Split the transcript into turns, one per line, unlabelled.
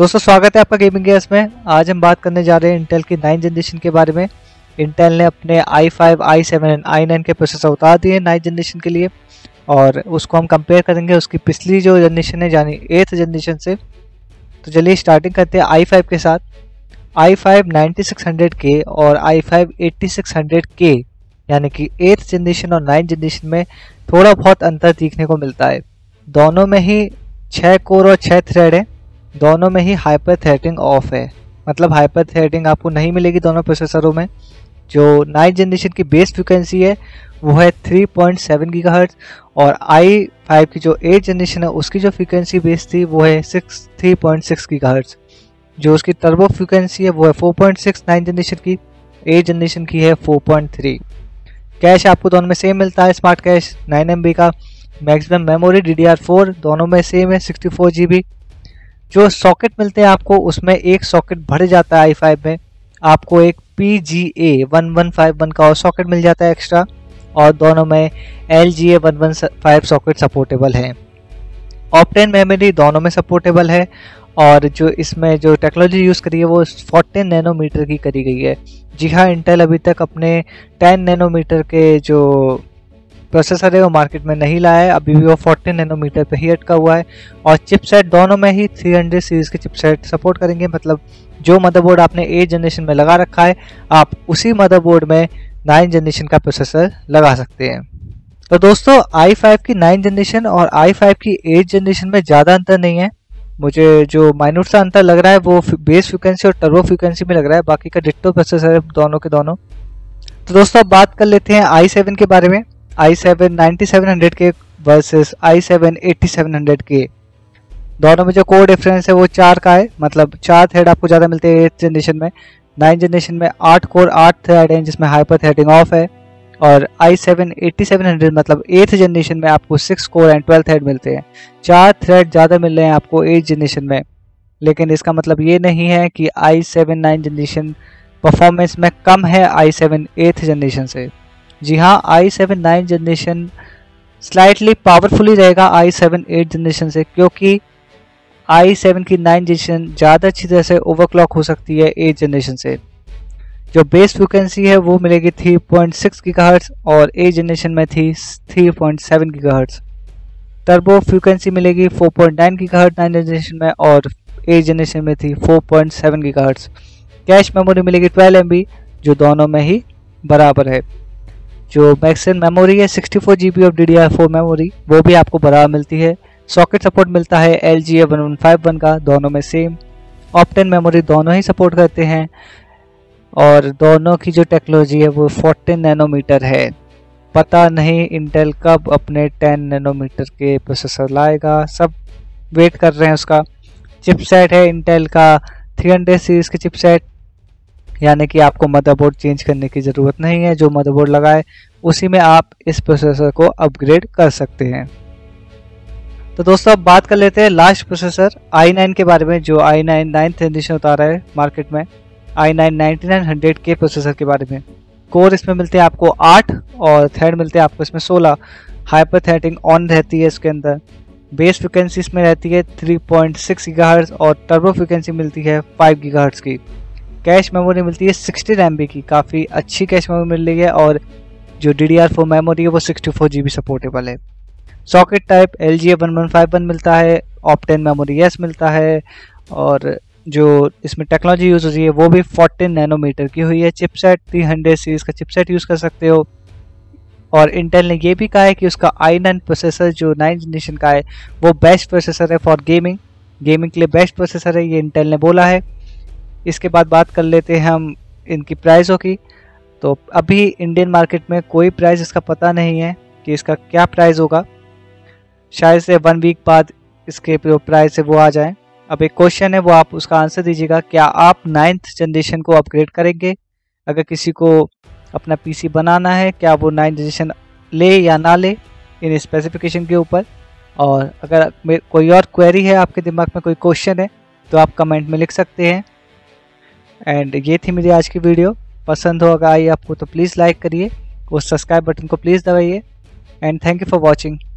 दोस्तों स्वागत है आपका गेमिंग गेम्स में। आज हम बात करने जा रहे हैं इंटेल की 9 जनरेशन के बारे में। इंटेल ने अपने i5, i7 एंड i9 के प्रोसेसर उतार दिए 9 जनरेशन के लिए और उसको हम कंपेयर करेंगे उसकी पिछली जो जनरेशन है यानी 8th जनरेशन से। तो चलिए स्टार्टिंग करते हैं i5 के साथ। i5 9600K और i5 8600K यानी कि 8th जनरेशन और 9 जनरेशन में थोड़ा बहुत अंतर देखने को मिलता है। दोनों में ही 6 कोर और 6 थ्रेड है। दोनों में ही हाइपर थ्रेडिंग ऑफ है, मतलब हाइपर थ्रेडिंग आपको नहीं मिलेगी दोनों प्रोसेसरों में। जो 9 जनरेशन की बेस फ्रिक्वेंसी है वो है 3.7 गीगाहर्ट्ज़ और i5 की जो 8 जनरेशन है उसकी जो फ्रिक्वेंसी बेस थी वो है 3.6 गीगाहर्ट्ज़। जो उसकी टर्बो फ्रिक्वेंसी है वो है 4.6 9 जनरेशन की, 8 जनरेशन की है 4.3। कैश आपको दोनों में सेम मिलता है, स्मार्ट कैश 9 MB का। मैक्सिमम मेमोरी DDR4 दोनों में सेम है 64 GB। जो सॉकेट मिलते हैं आपको उसमें एक सॉकेट बढ़ जाता है i5 में, आपको एक PGA 1151 का और सॉकेट मिल जाता है एक्स्ट्रा, और दोनों में LGA 115 सॉकेट सपोर्टेबल है। ऑप्टेन मेमोरी दोनों में सपोर्टेबल है और जो इसमें जो टेक्नोलॉजी यूज़ करी है वो 14 नैनोमीटर की करी गई है। जी हाँ, इंटेल अभी तक अपने 10 नैनोमीटर के जो प्रोसेसर है वो मार्केट में नहीं लाया है, अभी भी वो 14 नैनोमीटर पे ही अटका हुआ है। और चिपसेट दोनों में ही 300 सीरीज़ के चिपसेट सपोर्ट करेंगे, मतलब जो मदरबोर्ड आपने 8 जनरेशन में लगा रखा है आप उसी मदरबोर्ड में 9 जनरेशन का प्रोसेसर लगा सकते हैं। तो दोस्तों i5 की 9 जनरेशन और i5 की 8 जनरेशन में ज़्यादा अंतर नहीं है। मुझे जो माइन्यूट सा अंतर लग रहा है वो बेस फ्रिक्वेंसी और टर्बो फ्रिक्वेंसी में लग रहा है, बाकी का डिट्टो प्रोसेसर है दोनों के दोनों। तो दोस्तों अब बात कर लेते हैं i7 के बारे में। i7 9700K versus i7 8700K। दोनों में जो कोर डिफरेंस है वो 4 का है, मतलब 4 थ्रेड आपको ज़्यादा मिलते हैं 8th जनरेशन में। 9 जनरेशन में 8 कोर 8 थ्रेड हैं जिसमें हाइपर थ्रेडिंग ऑफ है, और i7 8700 मतलब 8th जनरेशन में आपको 6 कोर एंड 12 थ्रेड मिलते हैं। 4 थ्रेड ज़्यादा मिल रहे हैं आपको 8th जनरेशन में, लेकिन इसका मतलब ये नहीं है कि i7 9 जनरेशन परफॉर्मेंस में कम है i7 8th जनरेशन से। जी हाँ, i7 9 जनरेशन स्लाइटली पावरफुली रहेगा i7 8 जनरेशन से, क्योंकि i7 की 9 जनरेशन ज़्यादा अच्छी तरह से ओवरक्लॉक हो सकती है 8 जनरेशन से। जो बेस फ्रिक्वेंसी है वो मिलेगी 3.6 गीगाहर्ट्ज़ और 8 जनरेशन में थी 3.7 गीगाहर्ट्ज़। टर्बो फ्रिक्वेंसी मिलेगी 4.9 गीगाहर्ट्ज़ 9 जनरेशन में और 8 जनरेशन में थी 4.7 गीगाहर्ट्ज़। कैश मेमोरी मिलेगी 12 MB जो दोनों में ही बराबर है। जो मैक्सिमम मेमोरी है 64 GB ऑफ DDR4 मेमोरी वो भी आपको बराबर मिलती है। सॉकेट सपोर्ट मिलता है LGA 1151 का, दोनों में सेम। ऑप्टेन मेमोरी दोनों ही सपोर्ट करते हैं और दोनों की जो टेक्नोलॉजी है वो 14 नैनोमीटर है। पता नहीं इंटेल कब अपने 10 नैनोमीटर के प्रोसेसर लाएगा, सब वेट कर रहे हैं उसका। चिपसेट है इंटेल का 300 सीरीज़ के चिपसेट, यानी कि आपको मदरबोर्ड चेंज करने की ज़रूरत नहीं है। जो मदरबोर्ड लगाए उसी में आप इस प्रोसेसर को अपग्रेड कर सकते हैं। तो दोस्तों अब बात कर लेते हैं लास्ट प्रोसेसर i9 के बारे में, जो i9 9th जनरेशन उतारा है मार्केट में। i9 9900K प्रोसेसर के बारे में। कोर इसमें मिलते हैं आपको 8 और थ्रेड मिलते हैं आपको इसमें 16। हाइपर थ्रेडिंग ऑन रहती है इसके अंदर। बेस फ्रिक्वेंसी इसमें रहती है 3.6 गीगाहर्ट्ज़ और टर्बो फ्रिक्वेंसी मिलती है 5 गीगाहर्ट्ज़ की। कैश मेमोरी मिलती है 16 MB की, काफ़ी अच्छी कैश मेमोरी मिल रही है, और जो DDR4 मेमोरी है वो 64 GB सपोर्टेबल है। सॉकेट टाइप LGA 1151 मिलता है, ऑप्टेन मेमोरी यस मिलता है, और जो इसमें टेक्नोलॉजी यूज़ हो रही है वो भी 14 नैनोमीटर की हुई है। चिपसेट 300 सीरीज़ का चिपसेट यूज़ कर सकते हो, और इंटेल ने ये भी कहा है कि उसका i9 प्रोसेसर जो 9 जनरेशन का है वो बेस्ट प्रोसेसर है फॉर गेमिंग के लिए बेस्ट प्रोसेसर है, ये इंटेल ने बोला है। इसके बाद बात कर लेते हैं हम इनकी प्राइसों की। तो अभी इंडियन मार्केट में कोई प्राइस इसका पता नहीं है कि इसका क्या प्राइस होगा, शायद से 1 वीक बाद इसके जो प्राइस है वो आ जाए। अब एक क्वेश्चन है वो आप उसका आंसर दीजिएगा, क्या आप 9th जनरेशन को अपग्रेड करेंगे? अगर किसी को अपना PC बनाना है क्या वो 9th जनरेशन ले या ना ले इन स्पेसिफिकेशन के ऊपर। और अगर कोई और क्वेरी है आपके दिमाग में, कोई क्वेश्चन है तो आप कमेंट में लिख सकते हैं। एंड ये थी मेरी आज की वीडियो। पसंद हो अगर आई आपको तो प्लीज़ लाइक करिए और सब्सक्राइब बटन को प्लीज़ दबाइए। And thank you for watching.